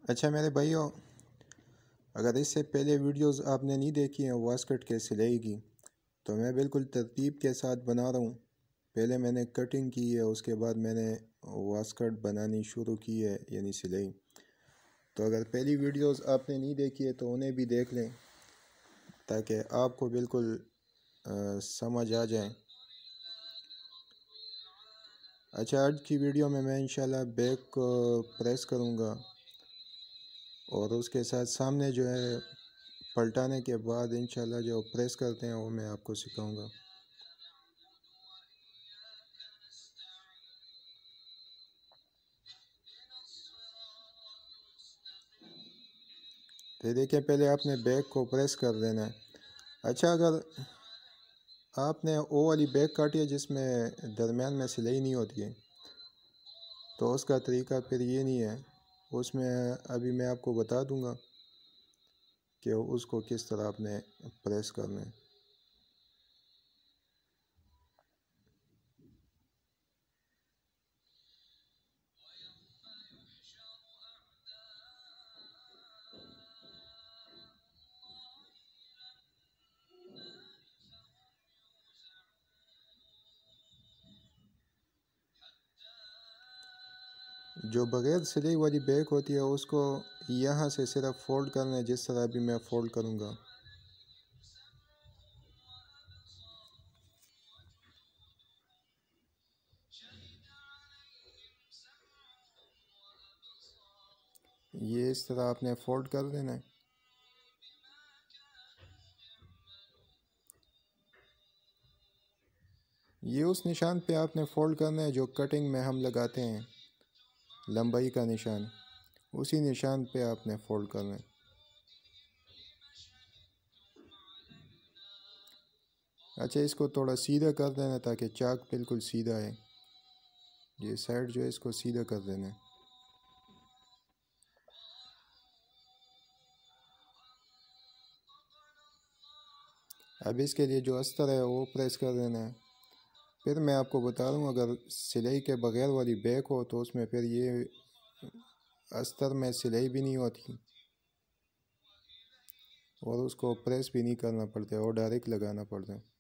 اچھا میرے بھائیوں، اگر اس سے پہلے ویڈیوز آپ نے نہیں دیکھی ہیں واسکٹ کے سلائی کی، تو میں بالکل ترتیب کے ساتھ بنا رہا ہوں۔ پہلے میں نے کٹنگ کی ہے، اس کے بعد میں نے واسکٹ بنانی شروع کی ہے، یعنی سلائی۔ تو اگر پہلی ویڈیوز آپ نے نہیں دیکھی ہے تو انہیں بھی دیکھ لیں تاکہ آپ کو بالکل سمجھ آ جائیں۔ اچھا، آج کی ویڈیو میں انشاءاللہ بیک کو پریس کروں گا، اور اس کے ساتھ سامنے جو ہے پلٹانے کے بعد انشاءاللہ جو پریس کرتے ہیں وہ میں آپ کو سکھاؤں گا۔ تو دیکھیں، پہلے آپ نے بیک کو پریس کر دینا ہے۔ اچھا، اگر آپ نے وہ والی بیک کاٹی ہے جس میں درمیان میں سلائی نہیں ہوتی ہے، تو اس کا طریقہ پھر یہ نہیں ہے، اس میں ابھی میں آپ کو بتا دوں گا کہ اس کو کس طرح آپ نے پریس کرنا ہے۔ جو بغیر سلائی والی بیک ہوتی ہے اس کو یہاں سے صرف فولڈ کرنا ہے، جس طرح ابھی میں فولڈ کروں گا۔ یہ اس طرح آپ نے فولڈ کر دینا ہے۔ یہ اس نشان پہ آپ نے فولڈ کرنا ہے جو کٹنگ میں ہم لگاتے ہیں، لمبائی کا نشان، اسی نشان پہ آپ نے فولڈ کرنا ہے۔ اچھا، اس کو تھوڑا سیدھا کر دینا تاکہ چاک بالکل سیدھا ہے۔ یہ سائڈ جو ہے اس کو سیدھا کر دینا ہے۔ اب اس کے لیے جو استر ہے وہ پریس کر دینا ہے۔ پھر میں آپ کو بتا دوں، اگر سلائی کے بغیر والی بیک ہو تو اس میں پھر یہ استر میں سلائی بھی نہیں ہوتی، اور اس کو پریس بھی نہیں کرنا پڑتا ہے، اور ڈائریکٹ لگانا پڑتا ہے۔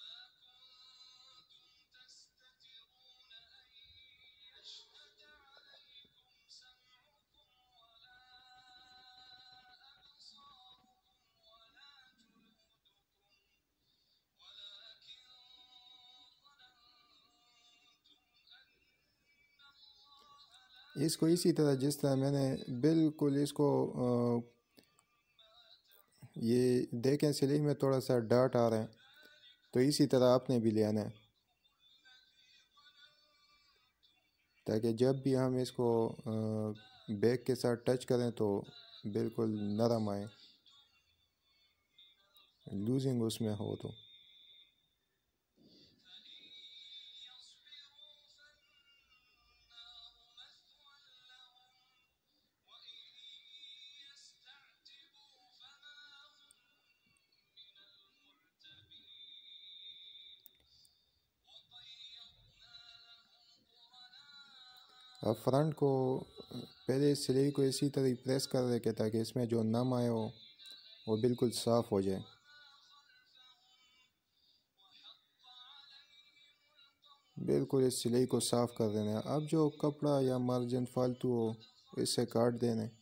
اس کو اسی طرح جس طرح میں نے بالکل اس کو یہ دیکھیں سلائی میں تھوڑا سا ڈاٹ آ رہا ہے، تو اسی طرح آپ نے بھی لے آنا ہے تاکہ جب بھی ہم اس کو بیک کے ساتھ ٹچ کریں تو بالکل نرم آئے، لوزنگ اس میں ہو تو۔ اب فرنٹ کو پہلے سلائی کو اسی طرح پریس کر دے تاکہ اس میں جو نم آئے ہو وہ بالکل صاف ہو جائے۔ بالکل اس سلائی کو صاف کر دینا ہے۔ اب جو کپڑا یا مارجن فالتو ہو اس سے کاٹ دینا ہے۔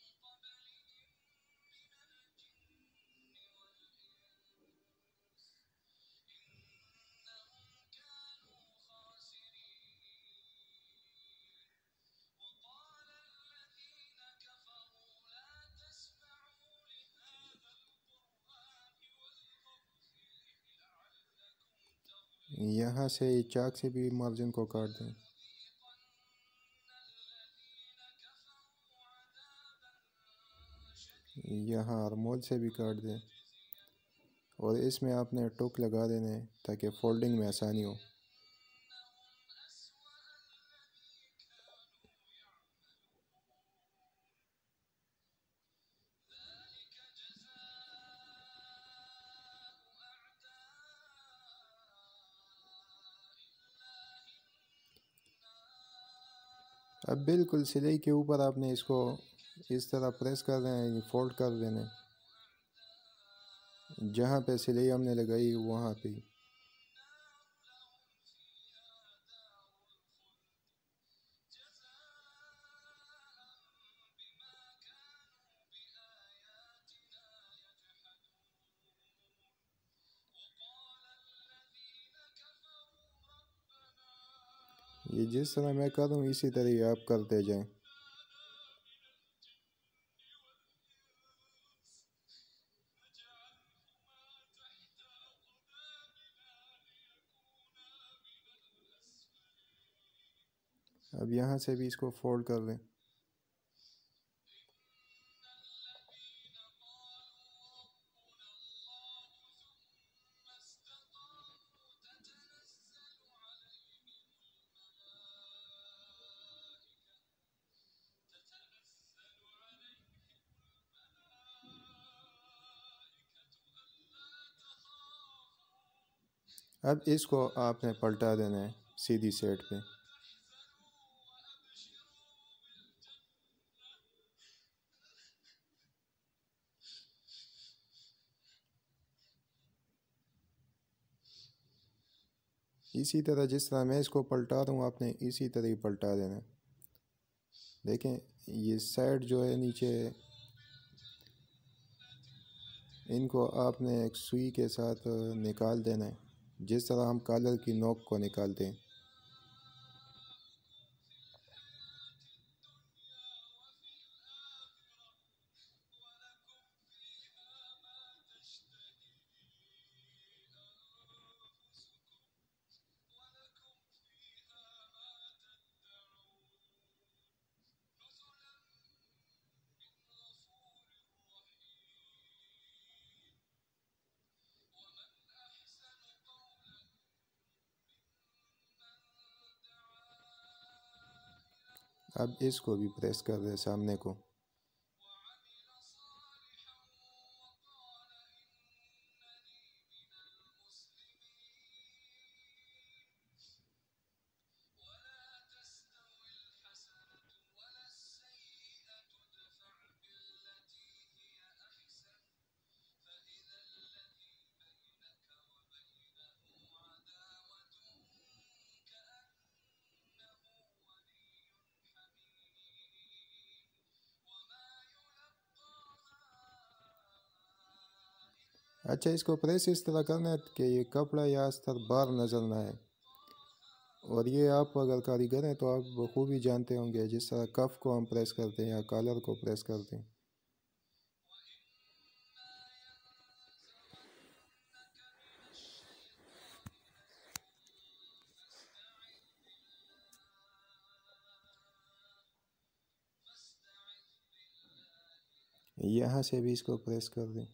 یہاں سے چاک سے بھی مارجن کو کاٹ دیں، یہاں ارمول سے بھی کاٹ دیں، اور اس میں آپ نے ٹوک لگا دینے ہیں تاکہ فولڈنگ میں آسانی ہو۔ اب بالکل سلائی کے اوپر آپ نے اس کو اس طرح پریس کر رہے ہیں، فولڈ کر دینے، جہاں پہ سلائی ہم نے لگائی وہاں پہ. یہ جس طرح میں کر رہا ہوں اسی طرح ہی آپ کرتے جائیں. اب یہاں سے بھی اس کو فولڈ کر لیں. اب اس کو آپ نے پلٹا دینا ہے سیدھی سائڈ پہ. اسی طرح جس طرح میں اس کو پلٹا رہا ہوں آپ نے اسی طرح ہی پلٹا دینا ہے. دیکھیں یہ سائڈ جو ہے نیچے، ان کو آپ نے ایک سوئی کے ساتھ نکال دینا ہے، جس طرح ہم کالر کی نوک کو نکالتے ہیں. اب اس کو بھی پریس کر دیں سامنے کو. اچھا، اس کو پریس اس طرح کرنا ہے کہ یہ کپڑا یا استر باہر نظر نہ آئے. اور یہ آپ اگر کاریگر ہیں تو آپ بخوبی جانتے ہوں گے، جس طرح کف کو ہم پریس کرتے ہیں یا کالر کو پریس کرتے ہیں. یہاں سے بھی اس کو پریس کر دیں.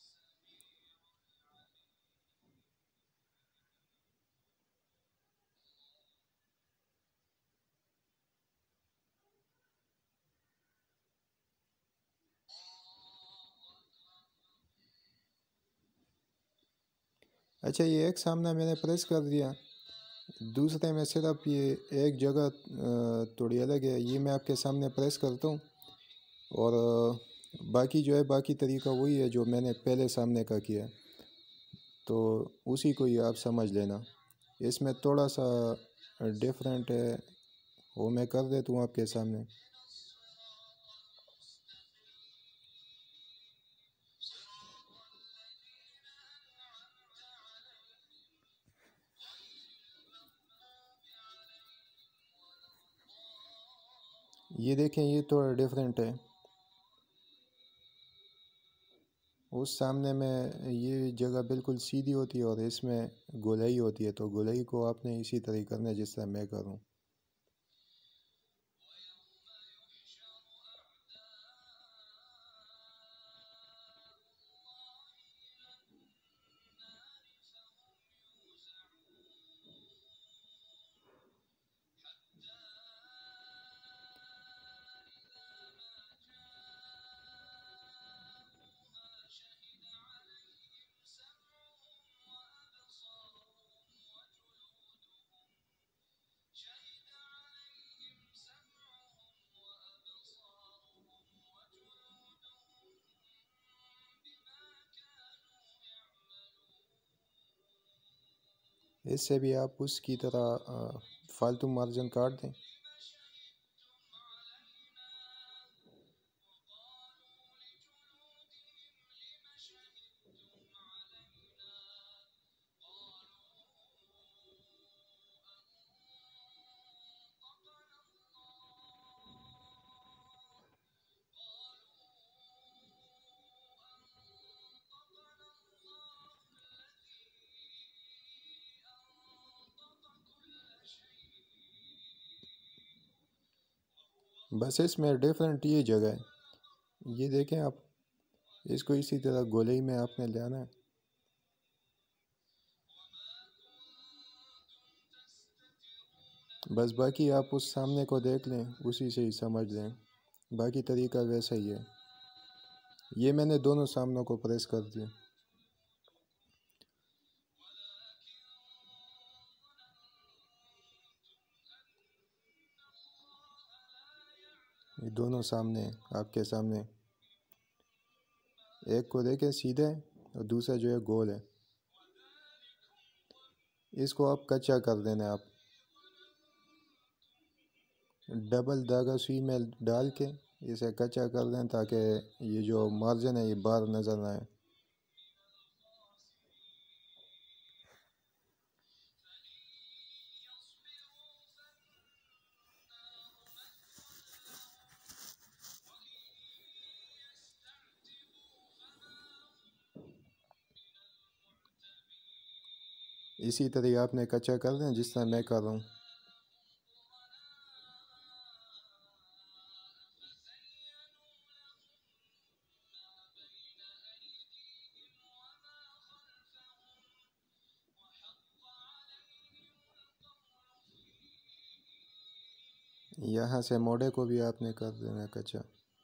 اچھا، یہ ایک سامنا میں نے پریس کر دیا، دوسرے میں صرف یہ ایک جگہ تھوڑی الگ ہے، یہ میں آپ کے سامنے پریس کرتا ہوں. اور باقی جو ہے باقی طریقہ وہی ہے جو میں نے پہلے سامنے کا کیا، تو اسی کو ہی آپ سمجھ لینا. اس میں تھوڑا سا ڈیفرنٹ ہے، وہ میں کر دیتا ہوں آپ کے سامنے. یہ دیکھیں یہ تھوڑا ڈیفرنٹ ہے. اس سامنے میں یہ جگہ بالکل سیدھی ہوتی ہے اور اس میں گولائی ہوتی ہے، تو گولائی کو آپ نے اسی طرح کرنا ہے جس طرح میں کروں. اس سے بھی آپ اس کی طرح فالتو مارجن کاٹ دیں۔ بس اس میں ڈیفرنٹ یہ جگہ ہے، یہ دیکھیں آپ، اس کو اسی طرح گولئی میں آپ نے لینا ہے۔ بس باقی آپ اس سامنے کو دیکھ لیں، اسی سے ہی سمجھ لیں، باقی طریقہ ویسا ہی ہے۔ یہ میں نے دونوں سامنوں کو پریس کر دیا۔ یہ دونوں سامنے آپ کے سامنے، ایک کو دیکھیں سیدھے اور دوسرا جو ہے گول ہے، اس کو آپ کچا کر دینا، آپ ڈبل دھاگا سوئی میں ڈال کے اسے کچا کر دیں تاکہ یہ جو مارجن ہے یہ باہر نظر نہ آئے۔ اسی طرح آپ نے کچا کر دیں جس طرح میں کر رہا ہوں۔ یہاں سے موڑے کو بھی آپ نے کر دینا کچا۔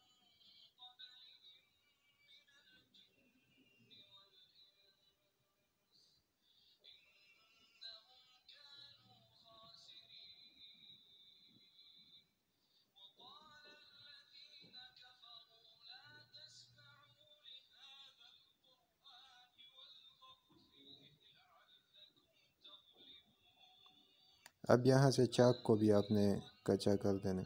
اب یہاں سے چاک کو بھی آپ نے کچا کر دینا۔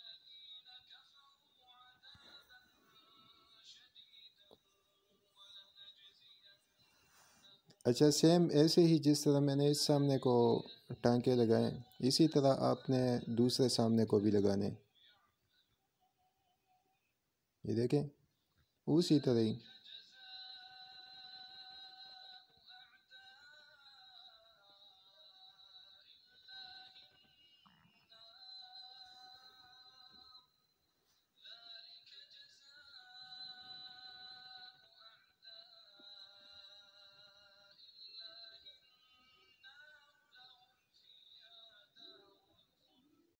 اچھا، سیم ایسے ہی جس طرح میں نے اس سامنے کو ٹانکے لگائے، اسی طرح آپ نے دوسرے سامنے کو بھی لگانے، یہ دیکھیں اسی طرح ہی۔